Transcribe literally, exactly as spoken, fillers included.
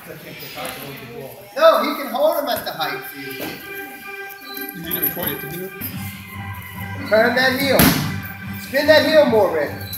No, he can hold him at the height for you. You need to record it, didn't you? Turn that heel. Spin that heel more, Rick.